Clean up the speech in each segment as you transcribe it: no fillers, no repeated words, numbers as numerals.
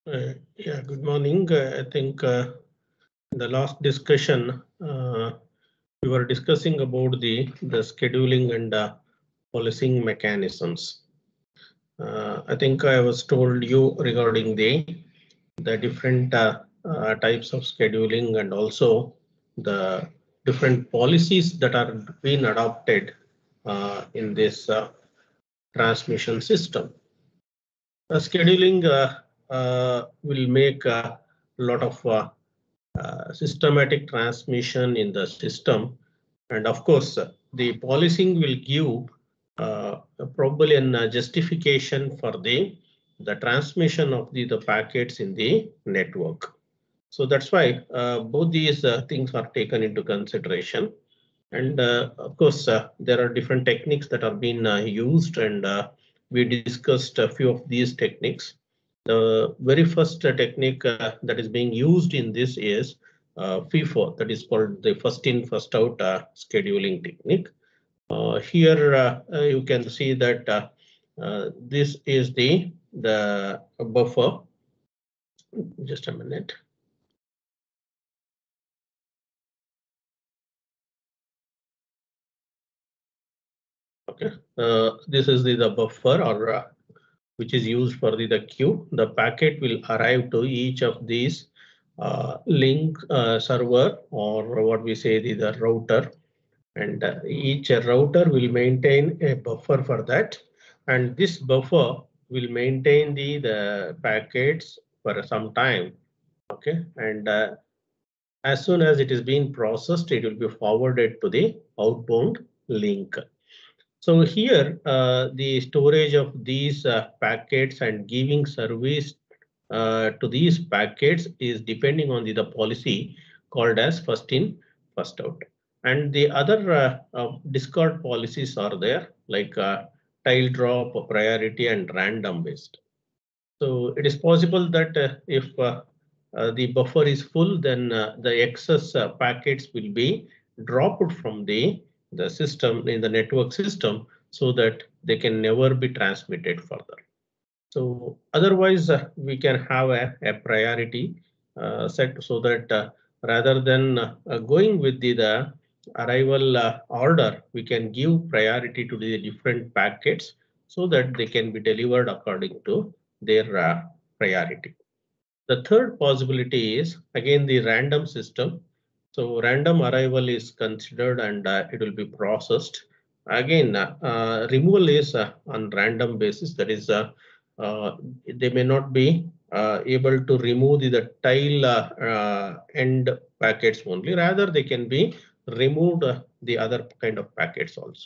Yeah, good morning. I think in the last discussion, we were discussing about the scheduling and policing mechanisms. I think I was told you regarding the different types of scheduling and also the different policies that are being adopted in this transmission system. Scheduling will make a lot of systematic transmission in the system, and of course, the policing will give probably a justification for the transmission of the packets in the network. So that's why both these things are taken into consideration. And of course, there are different techniques that are being used, and we discussed a few of these techniques. The very first technique that is being used in this is FIFO, that is called the first in, first out scheduling technique. Here you can see that this is the buffer. Just a minute. Okay, this is the buffer or which is used for the queue. The packet will arrive to each of these link server, or what we say the router, and each router will maintain a buffer for that, and this buffer will maintain the packets for some time. Okay, and as soon as it is being processed, it will be forwarded to the outbound link. So here, the storage of these packets and giving service to these packets is depending on the policy called as first in, first out. And the other discard policies are there, like tile drop, priority, and random based. So it is possible that if the buffer is full, then the excess packets will be dropped from the system in the network system so that they can never be transmitted further. So otherwise, we can have a priority set so that rather than going with the arrival order, we can give priority to the different packets so that they can be delivered according to their priority. The third possibility is again the random system. So random arrival is considered and it will be processed. Again, removal is on random basis. That is, they may not be able to remove the tile end packets only. Rather, they can be removed the other kind of packets also.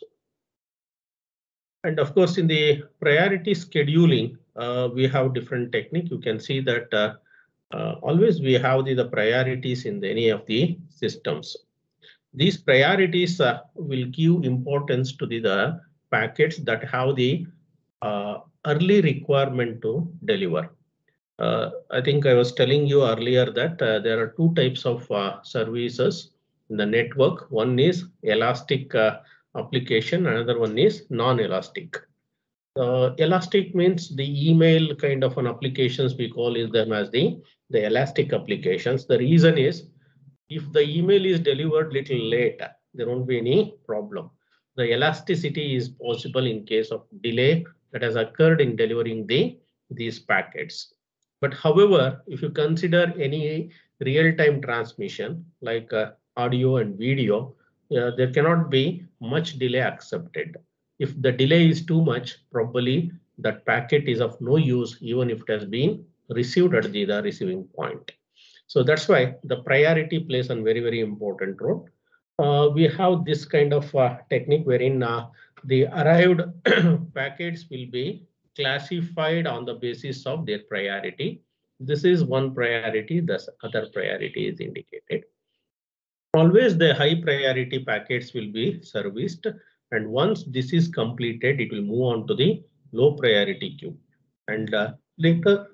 And of course, in the priority scheduling, we have different technique. You can see that always we have the priorities in any of the systems. These priorities will give importance to the packets that have the early requirement to deliver. I think I was telling you earlier that there are two types of services in the network. One is elastic application, another one is non-elastic. Elastic means the email kind of an applications, we call them as the elastic applications. The reason is if the email is delivered little late, there won't be any problem. The elasticity is possible in case of delay that has occurred in delivering these packets. But however, if you consider any real-time transmission like audio and video, there cannot be much delay accepted. If the delay is too much, probably that packet is of no use even if it has been received at the receiving point. So that's why the priority plays a very, very important role. We have this kind of technique wherein the arrived packets will be classified on the basis of their priority. This is one priority, the other priority is indicated. Always the high priority packets will be serviced, and once this is completed, it will move on to the low priority queue. And later,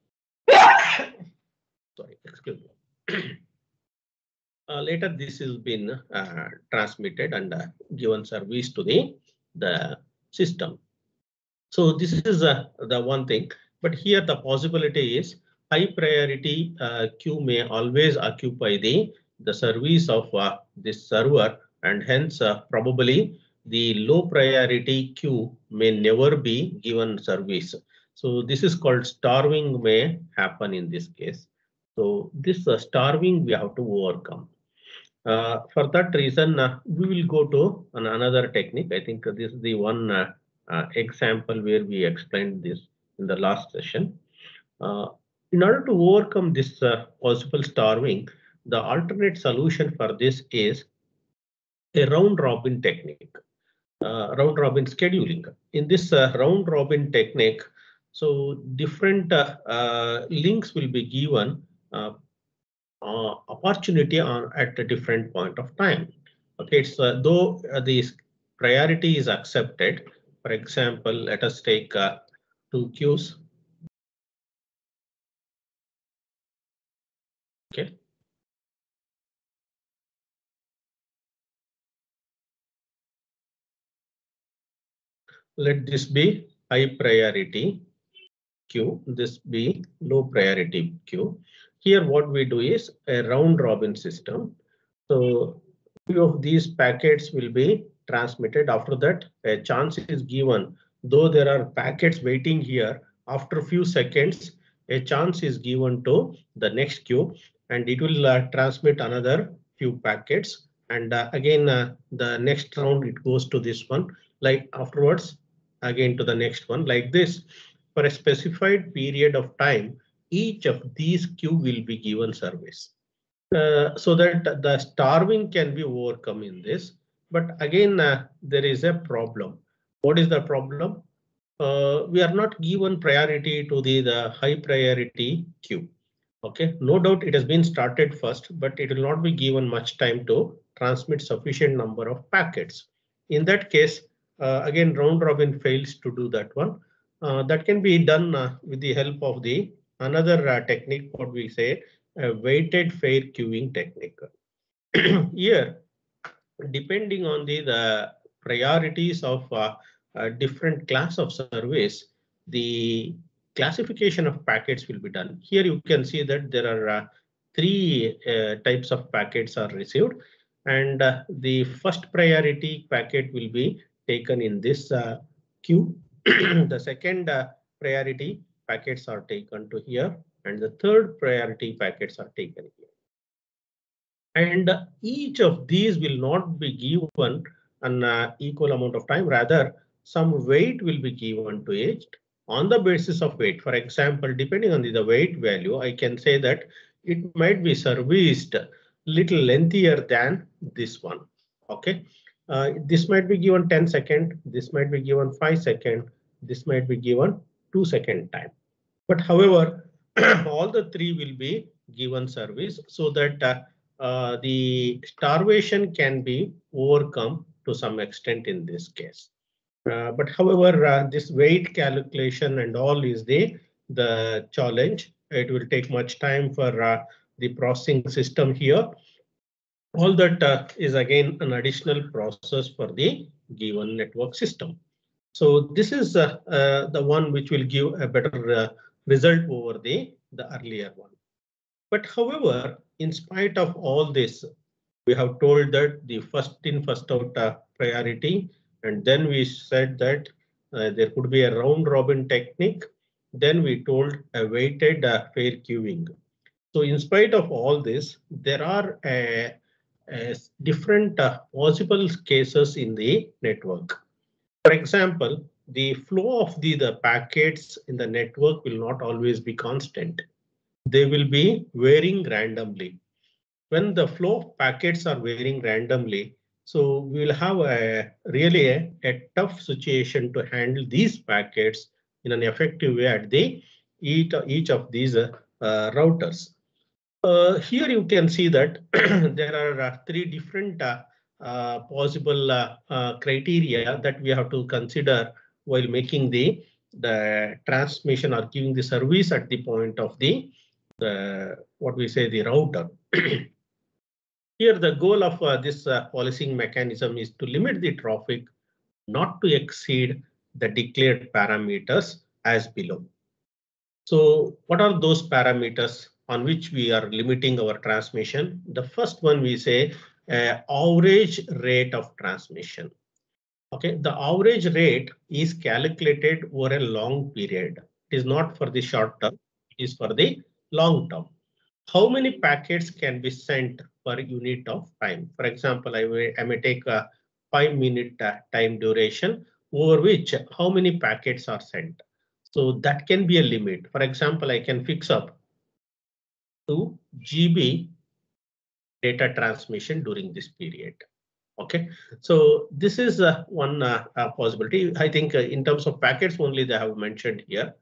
sorry, excuse me. Later, this has been transmitted and given service to the system. So this is the one thing. But here the possibility is high priority queue may always occupy the service of this server, and hence probably the low priority queue may never be given service. So this is called starving may happen in this case. So this starving we have to overcome. For that reason, we will go to another technique. I think this is the one example where we explained this in the last session. Uh, in order to overcome this possible starving, the alternate solution for this is a round robin technique, round robin scheduling. In this round robin technique, so different links will be given opportunity on at a different point of time. Okay, it's though this priority is accepted. For example, let us take two queues. Okay. Let this be high priority queue, this be low priority queue. Here what we do is a round robin system. So few of these packets will be transmitted. After that, a chance is given. Though there are packets waiting here, after few seconds, a chance is given to the next queue, and it will transmit another few packets. And again, the next round it goes to this one. Like afterwards, again to the next one. Like this, for a specified period of time, each of these queue will be given service. So that the starving can be overcome in this. But again, there is a problem. What is the problem? We are not given priority to the high priority queue. Okay, no doubt it has been started first, but it will not be given much time to transmit sufficient number of packets. In that case, again, round robin fails to do that one. That can be done with the help of the another technique, what we say, a weighted fair queuing technique. Here, depending on the priorities of different class of service, the classification of packets will be done. Here you can see that there are three types of packets are received, and the first priority packet will be taken in this queue. The second priority packets are taken to here, and the third priority packets are taken here. And each of these will not be given an equal amount of time. Rather, some weight will be given to it on the basis of weight. For example, depending on the weight value, I can say that it might be serviced little lengthier than this one. Okay, this might be given 10 seconds. This might be given 5 seconds. This might be given 2 second time. But however, all the three will be given service so that the starvation can be overcome to some extent in this case. But however, this weight calculation and all is the challenge. It will take much time for the processing system here. All that is again an additional process for the given network system. So this is the one which will give a better result over the earlier one. But however, in spite of all this, we have told that the first in first out priority, and then we said that there could be a round robin technique. Then we told a weighted fair queuing. So in spite of all this, there are different possible cases in the network. For example, the flow of the packets in the network will not always be constant. They will be varying randomly. When the flow of packets are varying randomly, so we will have really a tough situation to handle these packets in an effective way at each of these routers. Here you can see that there are three different possible criteria that we have to consider while making the transmission or giving the service at the point of the what we say the router. Here the goal of this policing mechanism is to limit the traffic not to exceed the declared parameters as below. So what are those parameters on which we are limiting our transmission? The first one we say average rate of transmission. Okay, the average rate is calculated over a long period. It is not for the short term, it is for the long term. How many packets can be sent per unit of time? For example, I may take a 5-minute time duration over which how many packets are sent. So that can be a limit. For example, I can fix up 2 GB data transmission during this period. Okay, so this is one possibility. I think in terms of packets only they have mentioned here.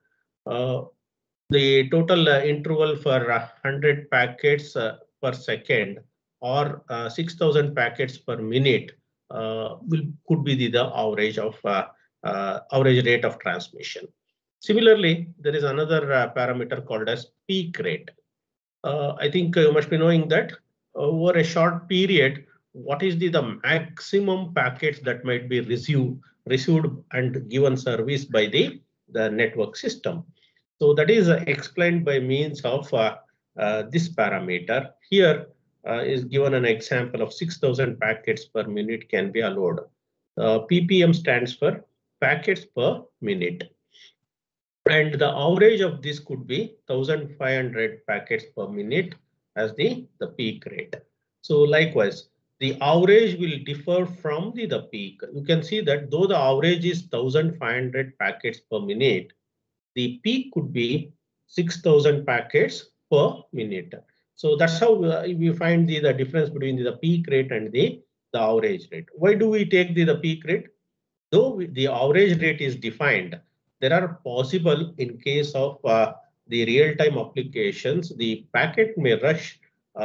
The total interval for 100 packets per second or 6,000 packets per minute could be the average of average rate of transmission. Similarly, there is another parameter called as peak rate. I think you must be knowing that over a short period, what is the maximum packets that might be received and given service by the network system. So that is explained by means of this parameter. Here is given an example of 6,000 packets per minute can be allowed. PPM stands for packets per minute. And the average of this could be 1,500 packets per minute as the peak rate. So likewise, the average will differ from the peak. You can see that though the average is 1,500 packets per minute, the peak could be 6,000 packets per minute. So that's how we find the difference between the peak rate and the average rate. Why do we take the peak rate? Though the average rate is defined, there are possible in case of the real-time applications, the packet may rush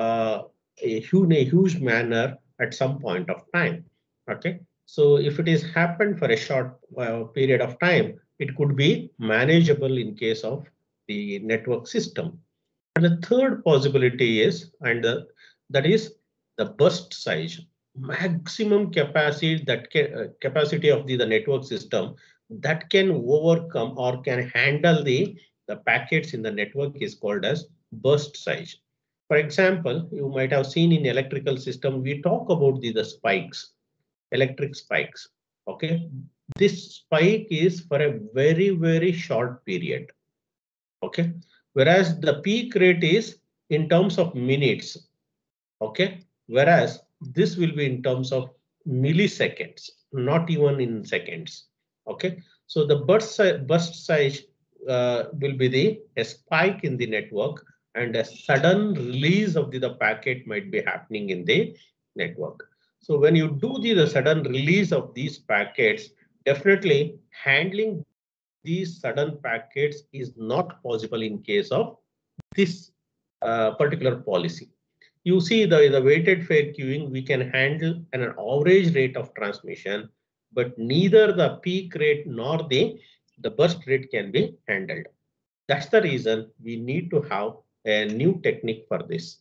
in a huge manner at some point of time. Okay, so if it is happened for a short period of time, it could be manageable in case of the network system. And the third possibility is, that is the burst size, maximum capacity that capacity of the network system that can overcome or can handle the packets in the network is called as burst size. For example, you might have seen in electrical system, we talk about the spikes, electric spikes. Okay, this spike is for a very, very short period. Okay, whereas the peak rate is in terms of minutes. Okay, whereas this will be in terms of milliseconds, not even in seconds. Okay, so the burst size will be a spike in the network, and a sudden release of the packet might be happening in the network. So when you do the sudden release of these packets, definitely handling these sudden packets is not possible in case of this particular policy. You see the weighted fair queuing, we can handle an average rate of transmission, but neither the peak rate nor the burst rate can be handled. That's the reason we need to have a new technique for this.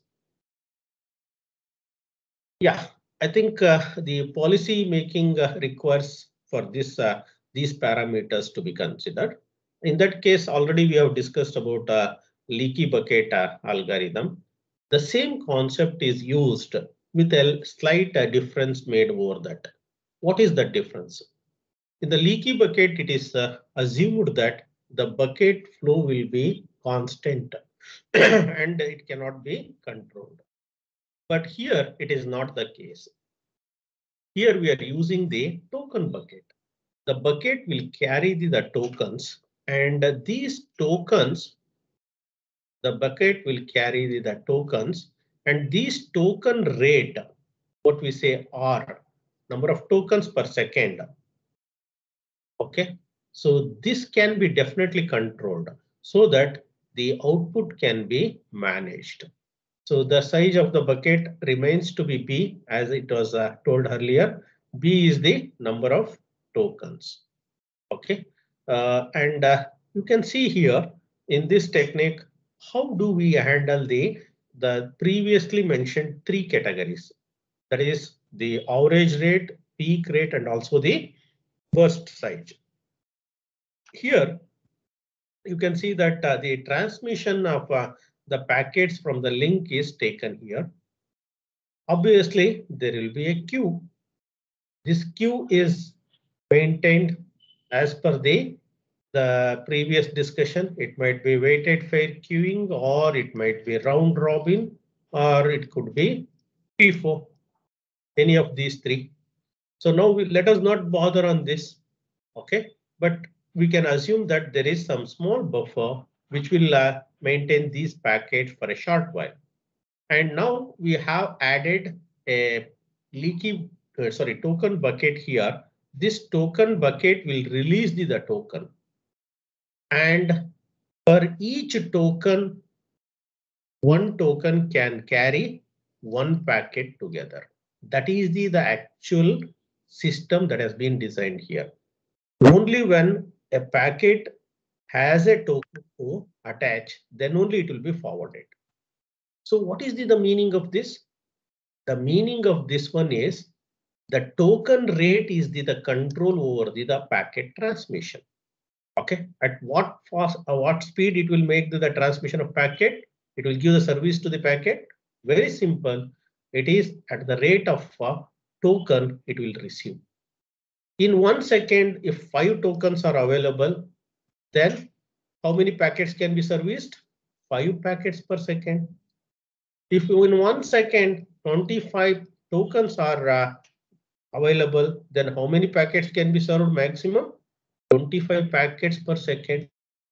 Yeah, I think the policy making requires for this these parameters to be considered. In that case, already we have discussed about leaky bucket algorithm. The same concept is used with a slight difference made over that. What is the difference? In the leaky bucket, it is assumed that the bucket flow will be constant and it cannot be controlled. But here it is not the case. Here we are using the token bucket. The bucket will carry the tokens, and these tokens, the bucket will carry the tokens, and these token rate, what we say R, number of tokens per second. Okay, so this can be definitely controlled so that the output can be managed. So the size of the bucket remains to be P as it was told earlier. B is the number of tokens. Okay, and you can see here in this technique, how do we handle the previously mentioned three categories? That is the average rate, peak rate, and also the burst size. Here, you can see that the transmission of the packets from the link is taken here. Obviously, there will be a queue. This queue is maintained as per the previous discussion. It might be weighted fair queuing, or it might be round robin, or it could be FIFO, any of these three. So now let us not bother on this, okay? But we can assume that there is some small buffer which will maintain these packets for a short while. And now we have added a token bucket here. This token bucket will release the token. And for each token, one token can carry one packet together. That is the actual system that has been designed here. Only when a packet has a token to attach, then only it will be forwarded. So what is the meaning of this? The meaning of this one is the token rate is the control over the packet transmission. Okay, at what speed it will make the transmission of packet? It will give the service to the packet. Very simple. It is at the rate of token it will receive. In 1 second, if 5 tokens are available, then how many packets can be serviced? 5 packets per second. If in 1 second 25 tokens are available, then how many packets can be served maximum? 25 packets per second.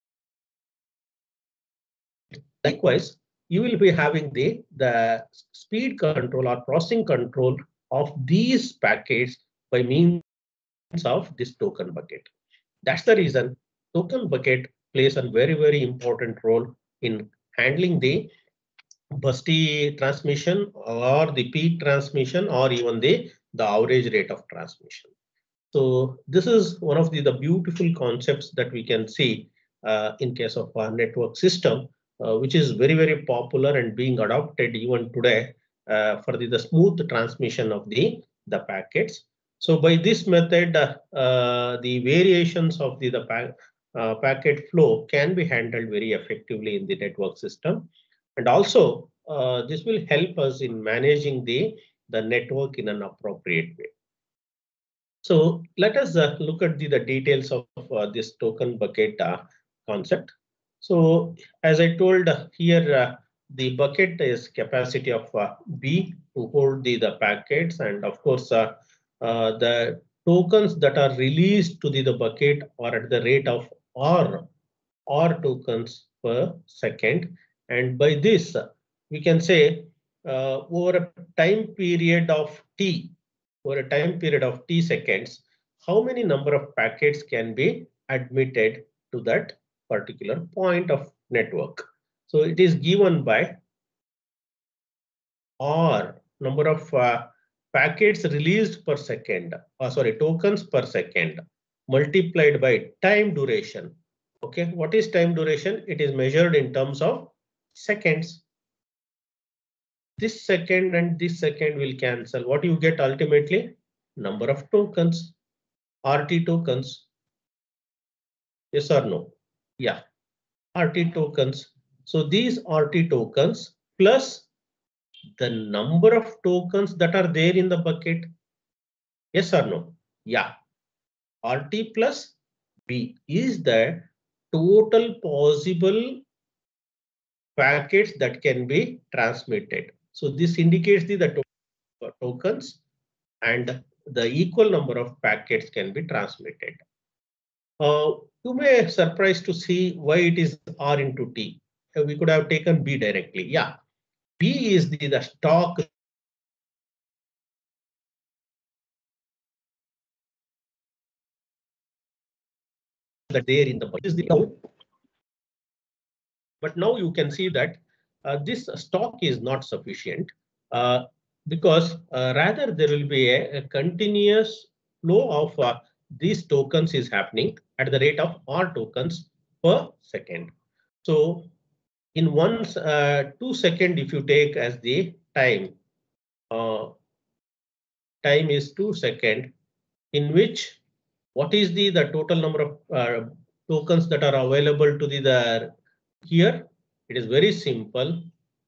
Likewise, you will be having the speed control or processing control of these packets by means of this token bucket. That's the reason token bucket plays a very, very important role in handling the bursty transmission or the peak transmission or even the average rate of transmission. So this is one of the beautiful concepts that we can see in case of our network system, which is very, very popular and being adopted even today for the smooth transmission of the packets. So by this method, the variations of the packet flow can be handled very effectively in the network system. And also, this will help us in managing the network in an appropriate way. So let us look at the details of this token bucket concept. So as I told here, the bucket is capacity of B to hold the packets, and of course the tokens that are released to the bucket are at the rate of R tokens per second. And by this we can say over a time period of T, seconds, how many number of packets can be admitted to that particular point of network. So it is given by R, number of packets released per second, tokens per second, multiplied by time duration. Okay, what is time duration? It is measured in terms of seconds. This second and this second will cancel. What you get ultimately? Number of tokens, RT tokens. Yes or no? Yeah, RT tokens. So these RT tokens plus the number of tokens that are there in the bucket. Yes or no? Yeah. RT plus B is the total possible packets that can be transmitted. So this indicates the tokens and the equal number of packets can be transmitted. You may surprised to see why it is R into T. We could have taken B directly. Yeah, B is the stock that there in the bucket. But now you can see that this stock is not sufficient because rather there will be a continuous flow of these tokens is happening at the rate of R tokens per second. So in 2 seconds, if you take as the time, time is 2 seconds, in which what is the total number of tokens that are available to the here. It is very simple.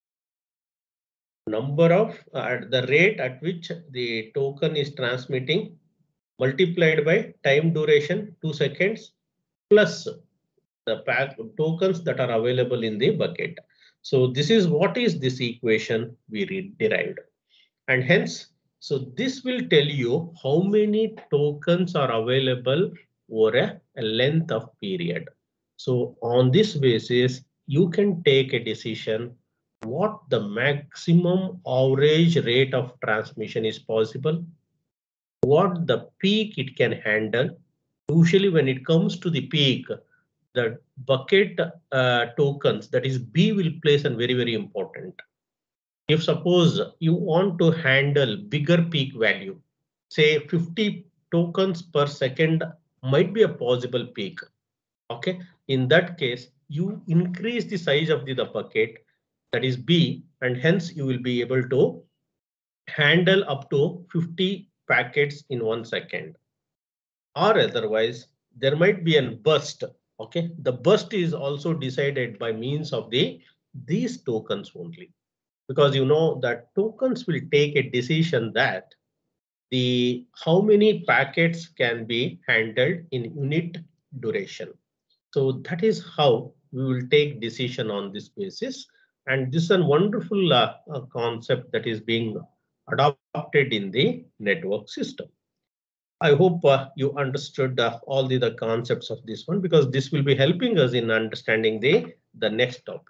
Number of the rate at which the token is transmitting multiplied by time duration 2 seconds plus the tokens that are available in the bucket. So this is what is this equation we derived, and hence so this will tell you how many tokens are available over a length of period. So on this basis you can take a decision what the maximum average rate of transmission is possible, what the peak it can handle. Usually when it comes to the peak, the bucket tokens, that is B, will place a very important. If suppose you want to handle bigger peak value, say 50 tokens per second might be a possible peak. Okay, in that case, you increase the size of the bucket, that is B, and hence you will be able to handle up to 50 packets in 1 second. Or otherwise, there might be a burst. Okay, the burst is also decided by means of these tokens only, because you know that tokens will take a decision that the how many packets can be handled in unit duration. So that is how we will take decision on this basis, and this is a wonderful concept that is being adopted in the network system. I hope you understood all the concepts of this one, because this will be helping us in understanding the next topic.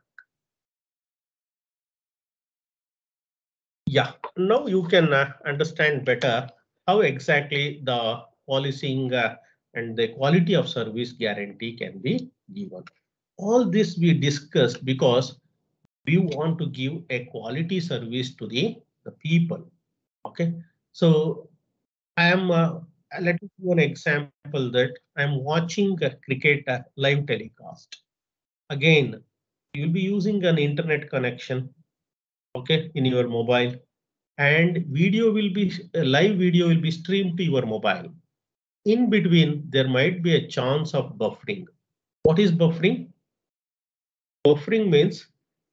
Yeah, now you can understand better how exactly the policing and the quality of service guarantee can be given. All this we discussed because we want to give a quality service to the people. Okay, so I am let me give an example that I'm watching a cricket live telecast. Again, you'll be using an internet connection, okay, in your mobile, and video will be live video will be streamed to your mobile. In between, there might be a chance of buffering. What is buffering? Buffering means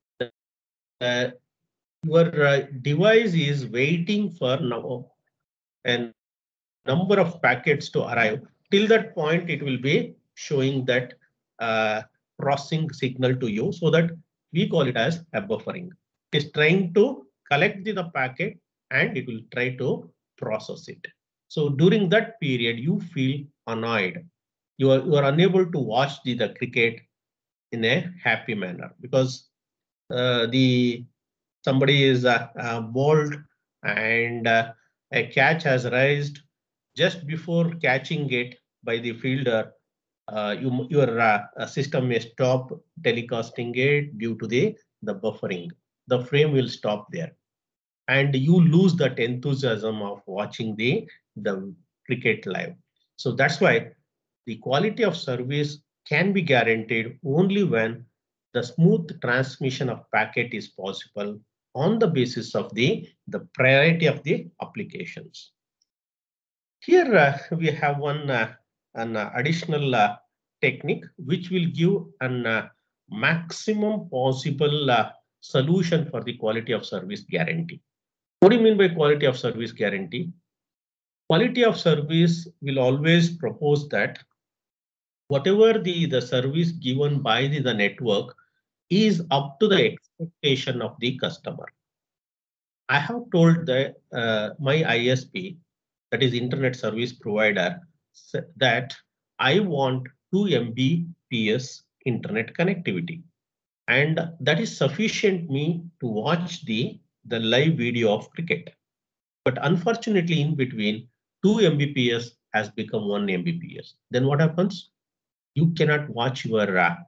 your device is waiting for now and number of packets to arrive. Till that point, it will be showing that processing signal to you, so that we call it as a buffering. It is trying to collect the packet and it will try to process it. So during that period, you feel annoyed. You are unable to watch the cricket in a happy manner, because the somebody is bowled and a catch has raised. Just before catching it by the fielder, your system may stop telecasting it due to the buffering. The frame will stop there, and you lose that enthusiasm of watching the cricket live. So that's why the quality of service can be guaranteed only when the smooth transmission of packet is possible on the basis of the priority of the applications. Here we have an additional technique which will give an maximum possible solution for the quality of service guarantee. What do you mean by quality of service guarantee? Quality of service will always propose that whatever the service given by the network is up to the expectation of the customer. I have told my ISP, that is Internet Service Provider, that I want 2 Mbps internet connectivity, and that is sufficient me to watch the live video of cricket. But unfortunately, in between, 2 Mbps has become 1 Mbps. Then what happens? You cannot watch your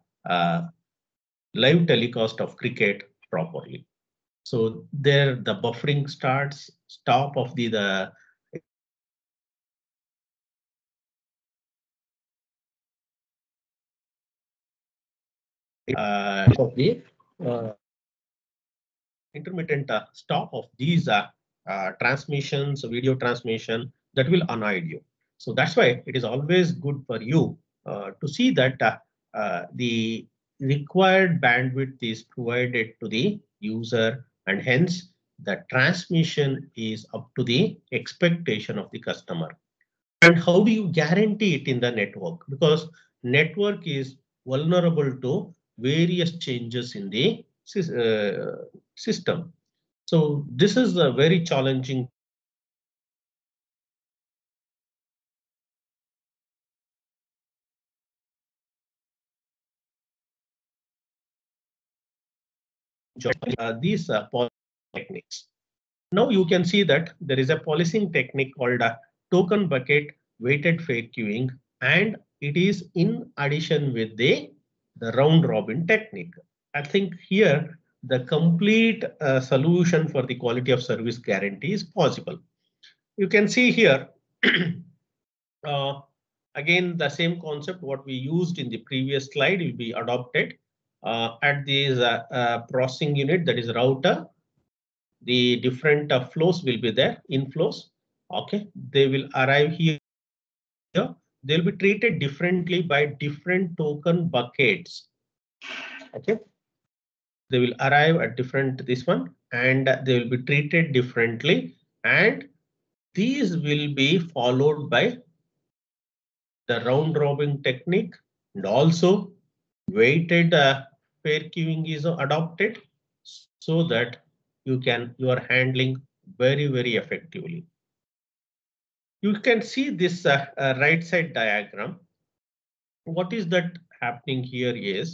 live telecast of cricket properly. So there the buffering starts, stop of the of the intermittent stop of these transmissions, video transmission, that will annoy you. So that's why it is always good for you to see that the required bandwidth is provided to the user, and hence the transmission is up to the expectation of the customer. And how do you guarantee it in the network? Because network is vulnerable to various changes in the system. So this is a very challenging job. These techniques. Now you can see that there is a policing technique called a token bucket weighted fair queuing, and it is in addition with the round robin technique. I think here the complete solution for the quality of service guarantee is possible. You can see here uh, again the same concept what we used in the previous slide will be adopted at this processing unit, that is router. The different flows will be there, inflows. Okay, they will arrive here. They'll be treated differently by different token buckets. Okay, they will arrive at different this one, and they will be treated differently, and these will be followed by the round robin technique, and also weighted pair queuing is adopted, so that you are handling very effectively. You can see this right side diagram. What is that happening here is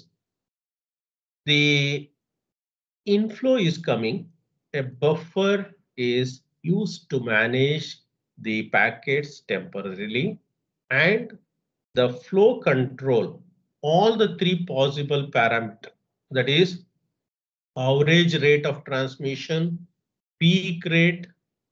the inflow is coming, a buffer is used to manage the packets temporarily, and the flow control all the three possible parameters, that is average rate of transmission, peak rate,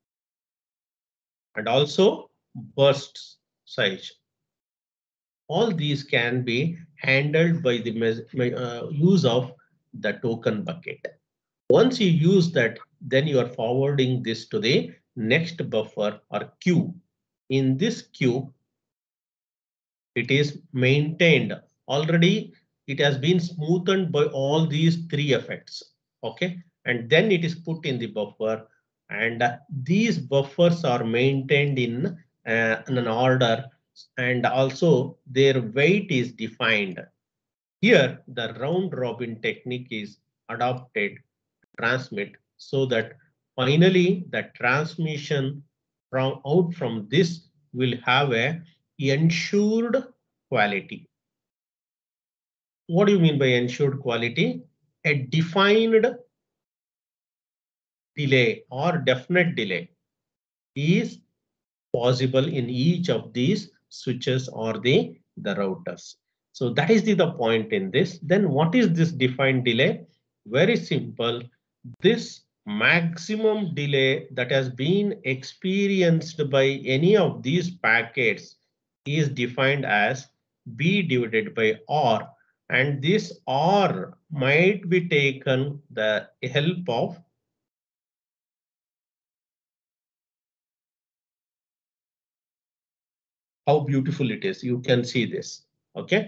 and also burst size. All these can be handled by the use of the token bucket. Once you use that, then you are forwarding this to the next buffer or queue. In this queue, it is maintained already. It has been smoothened by all these three effects. Okay, and then it is put in the buffer, and these buffers are maintained in an order, and also their weight is defined. Here, the round robin technique is adopted to transmit, so that finally the transmission from this will have a ensured quality. What do you mean by ensured quality? A defined delay or definite delay is possible in each of these switches or the routers. So that is the point in this. Then what is this defined delay? Very simple. This maximum delay that has been experienced by any of these packets is defined as B divided by R, and this R might be taken the help of how beautiful it is. You can see this. Okay.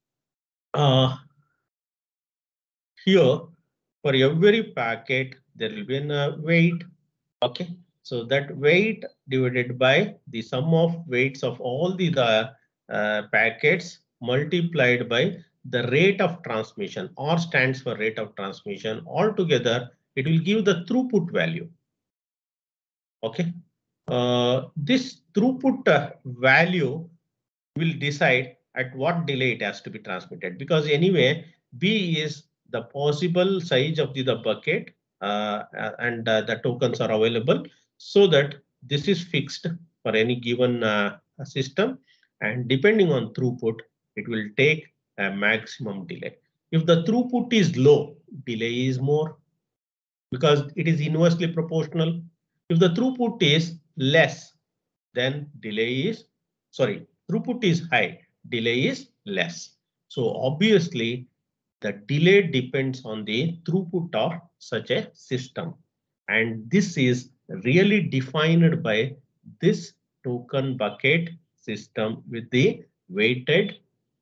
Here for every packet there will be a weight. Okay, so that weight divided by the sum of weights of all the packets multiplied by the rate of transmission. R stands for rate of transmission. Altogether it will give the throughput value. Okay, this throughput value will decide at what delay it has to be transmitted, because anyway B is the possible size of the bucket, and the tokens are available, so that this is fixed for any given system, and depending on throughput it will take a maximum delay. If the throughput is low, delay is more, because it is inversely proportional. If the throughput is less, then throughput is high, delay is less. So obviously the delay depends on the throughput of such a system. And this is really defined by this token bucket system with the weighted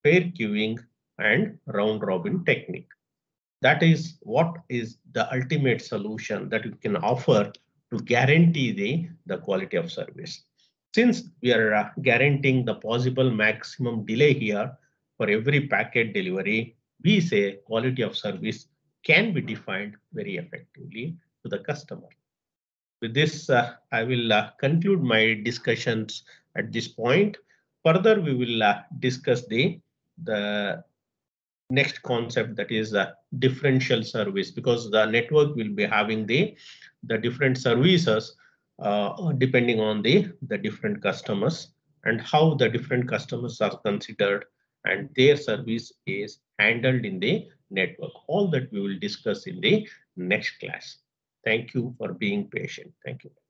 pair queuing, and round robin technique. That is what is the ultimate solution that you can offer to guarantee the quality of service. Since we are guaranteeing the possible maximum delay here for every packet delivery, we say quality of service can be defined very effectively to the customer. With this, I will conclude my discussions at this point. Further, we will discuss the next concept, that is differential service, because the network will be having the different services depending on the different customers, and how the different customers are considered and their service is handled in the network. All that we will discuss in the next class. Thank you for being patient. Thank you.